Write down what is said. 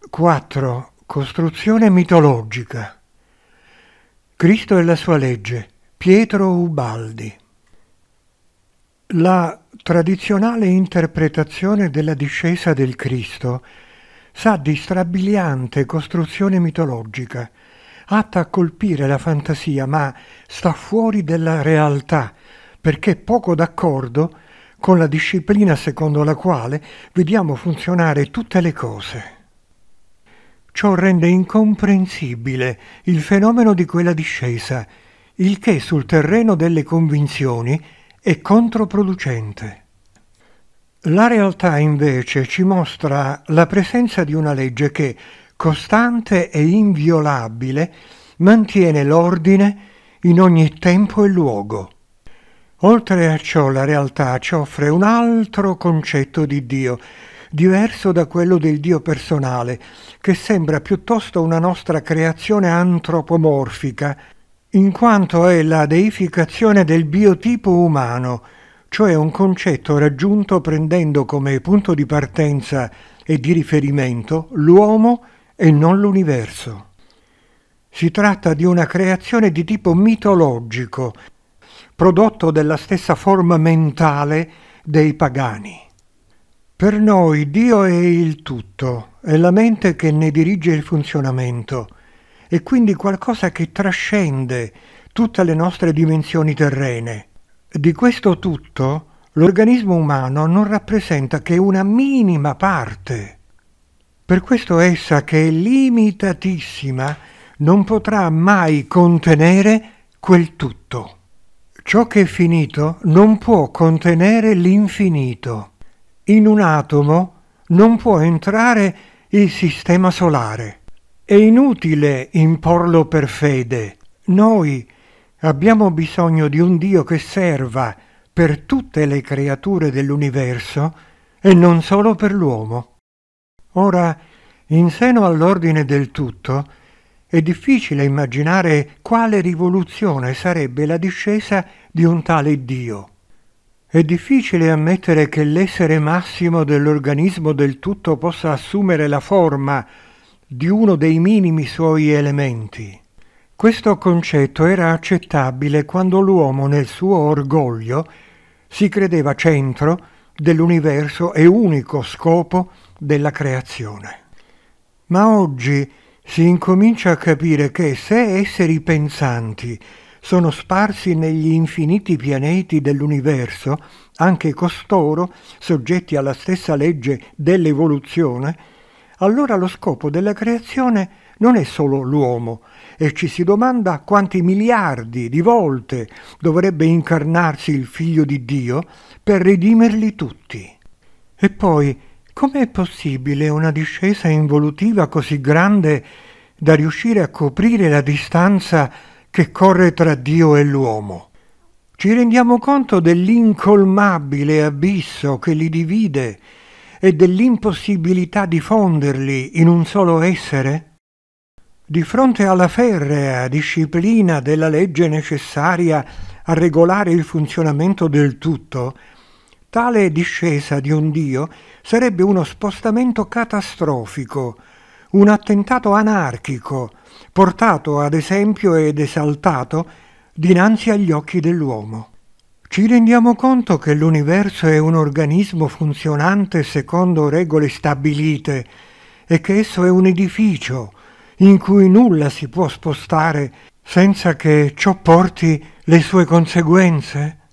4. Costruzione mitologica. Cristo e la sua legge. Pietro Ubaldi. La tradizionale interpretazione della discesa del Cristo sa di strabiliante costruzione mitologica, atta a colpire la fantasia, ma sta fuori della realtà, perché poco d'accordo con la disciplina secondo la quale vediamo funzionare tutte le cose. Ciò rende incomprensibile il fenomeno di quella discesa, il che sul terreno delle convinzioni è controproducente. La realtà invece ci mostra la presenza di una legge che, costante e inviolabile, mantiene l'ordine in ogni tempo e luogo. Oltre a ciò, la realtà ci offre un altro concetto di Dio, diverso da quello del Dio personale, che sembra piuttosto una nostra creazione antropomorfica, in quanto è la deificazione del biotipo umano, cioè un concetto raggiunto prendendo come punto di partenza e di riferimento l'uomo e non l'universo. Si tratta di una creazione di tipo mitologico, prodotto della stessa forma mentale dei pagani. Per noi Dio è il tutto, è la mente che ne dirige il funzionamento, e quindi qualcosa che trascende tutte le nostre dimensioni terrene. Di questo tutto, l'organismo umano non rappresenta che una minima parte. Per questo essa, che è limitatissima, non potrà mai contenere quel tutto. Ciò che è finito non può contenere l'infinito. In un atomo non può entrare il sistema solare. È inutile imporlo per fede. Noi abbiamo bisogno di un Dio che serva per tutte le creature dell'universo e non solo per l'uomo. Ora, in seno all'ordine del tutto, è difficile immaginare quale rivoluzione sarebbe la discesa di un tale Dio. È difficile ammettere che l'essere massimo dell'organismo del tutto possa assumere la forma di uno dei minimi suoi elementi. Questo concetto era accettabile quando l'uomo nel suo orgoglio si credeva centro dell'universo e unico scopo della creazione. Ma oggi si incomincia a capire che se esseri pensanti sono sparsi negli infiniti pianeti dell'universo, anche costoro soggetti alla stessa legge dell'evoluzione, allora lo scopo della creazione non è solo l'uomo, e ci si domanda quanti miliardi di volte dovrebbe incarnarsi il Figlio di Dio per redimerli tutti. E poi, com'è possibile una discesa involutiva così grande da riuscire a coprire la distanza che corre tra Dio e l'uomo? Ci rendiamo conto dell'incolmabile abisso che li divide e dell'impossibilità di fonderli in un solo essere? Di fronte alla ferrea disciplina della legge necessaria a regolare il funzionamento del tutto, tale discesa di un Dio sarebbe uno spostamento catastrofico, un attentato anarchico, portato ad esempio ed esaltato dinanzi agli occhi dell'uomo. Ci rendiamo conto che l'universo è un organismo funzionante secondo regole stabilite e che esso è un edificio in cui nulla si può spostare senza che ciò porti le sue conseguenze?